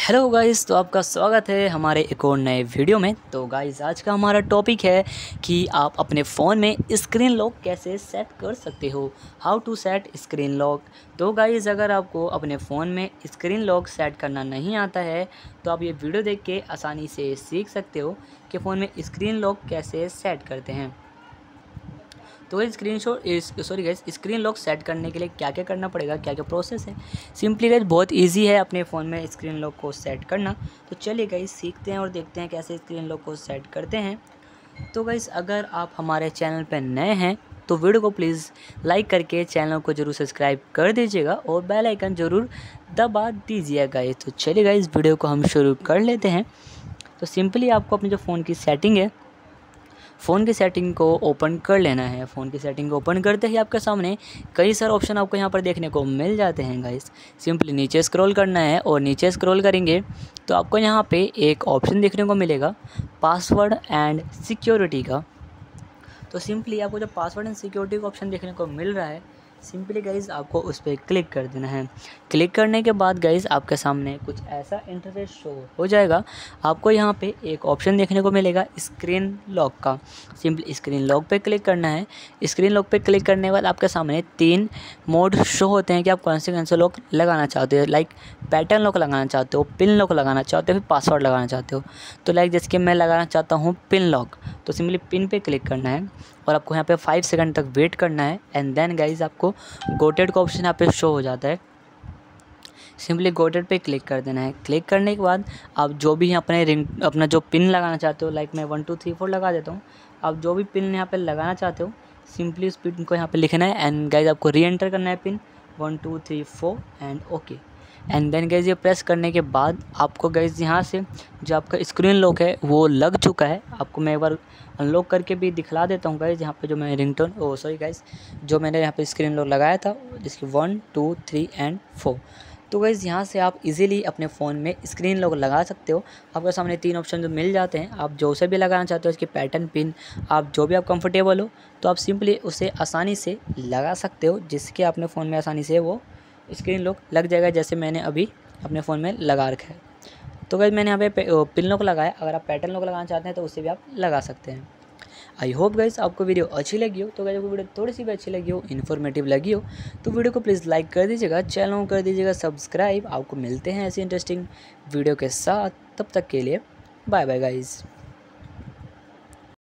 Hello guys, तो आपका स्वागत है हमारे एक और नए वीडियो में। तो गाइस आज का हमारा टॉपिक है कि आप अपने फ़ोन में स्क्रीन लॉक कैसे सेट कर सकते हो, how to set screen lock. तो गाइस अगर आपको अपने फ़ोन में स्क्रीन लॉक सेट करना नहीं आता है तो आप ये वीडियो देख के आसानी से सीख सकते हो कि फ़ोन में स्क्रीन लॉक कैसे सेट करते हैं। तो स्क्रीन लॉक सेट करने के लिए क्या क्या करना पड़ेगा, क्या क्या प्रोसेस है। सिंपली गाइस बहुत इजी है अपने फ़ोन में स्क्रीन लॉक को सेट करना। तो चलिए गाइस सीखते हैं और देखते हैं कैसे स्क्रीन लॉक को सेट करते हैं। तो गाइस अगर आप हमारे चैनल पर नए हैं तो वीडियो को प्लीज़ लाइक करके चैनल को ज़रूर सब्सक्राइब कर दीजिएगा और बेल आइकन ज़रूर दबा दीजिएगा गाइस। तो चलिए गाइस वीडियो को हम शुरू कर लेते हैं। तो सिंपली आपको अपने जो फ़ोन की सेटिंग है, फ़ोन की सेटिंग को ओपन कर लेना है। फ़ोन की सेटिंग को ओपन करते ही आपके सामने कई सारे ऑप्शन आपको यहाँ पर देखने को मिल जाते हैं गाइस। सिंपली नीचे स्क्रॉल करना है और नीचे स्क्रॉल करेंगे तो आपको यहाँ पे एक ऑप्शन देखने को मिलेगा पासवर्ड एंड सिक्योरिटी का। तो सिंपली आपको जो पासवर्ड एंड सिक्योरिटी का ऑप्शन देखने को मिल रहा है, सिंपली गाइज़ आपको उस पर क्लिक कर देना है। क्लिक करने के बाद गाइज़ आपके सामने कुछ ऐसा इंटरफेस शो हो जाएगा। आपको यहाँ पे एक ऑप्शन देखने को मिलेगा स्क्रीन लॉक का। सिंपली स्क्रीन लॉक पे क्लिक करना है। स्क्रीन लॉक पे क्लिक करने के बाद आपके सामने 3 मोड शो होते हैं कि आप कौन से लॉक लगाना चाहते हो। लाइक पैटर्न लॉक लगाना चाहते हो, पिन लॉक लगाना चाहते हो, फिर पासवर्ड लगाना चाहते हो। तो लाइक जैसे कि मैं लगाना चाहता हूँ पिन लॉक, तो सिंपली पिन पे क्लिक करना है और आपको यहाँ पे 5 सेकंड तक वेट करना है। एंड देन गाइज़ आपको गोटेड का ऑप्शन यहाँ पे शो हो जाता है। सिंपली गोटेड पे क्लिक कर देना है। क्लिक करने के बाद आप जो भी अपना जो पिन लगाना चाहते हो, लाइक मैं 1 2 3 4 लगा देता हूँ। आप जो भी पिन यहाँ पे लगाना चाहते हो सिंपली उस पिन को यहाँ पे लिखना है एंड गाइज़ आपको री एंटर करना है pin 1 2 3 4 and okay. And then guys ये प्रेस करने के बाद आपको गाइज़ यहाँ से जो आपका स्क्रीन लॉक है वो लग चुका है। आपको मैं एक बार अनलॉक करके भी दिखला देता हूँ गाइज़। यहाँ पे जो मैं जो मैंने यहाँ पे स्क्रीन लॉक लगाया था जिसकी 1 2 3 एंड 4। तो गाइज़ यहाँ से आप इजीली अपने फ़ोन में स्क्रीन लॉक लगा सकते हो। आपके सामने 3 ऑप्शन जो मिल जाते हैं, आप जो से भी लगाना चाहते हो इसकी पैटर्न पिन, आप जो भी आप कंफर्टेबल हो तो आप सिंपली उसे आसानी से लगा सकते हो, जिसके अपने फ़ोन में आसानी से वो स्क्रीन लॉक लग जाएगा, जैसे मैंने अभी अपने फ़ोन में लगा रखा है। तो गाइज़ मैंने यहाँ पे पिन लॉक लगाया। अगर आप पैटर्न लॉक लगाना चाहते हैं तो उससे भी आप लगा सकते हैं। आई होप गाइज़ आपको वीडियो अच्छी लगी हो। तो गाइज़ आपको वीडियो थोड़ी सी भी अच्छी लगी हो, इन्फॉर्मेटिव लगी हो तो वीडियो को प्लीज़ लाइक कर दीजिएगा, चैनल को कर दीजिएगा सब्सक्राइब। आपको मिलते हैं ऐसी इंटरेस्टिंग वीडियो के साथ, तब तक के लिए बाय बाय गाइज़।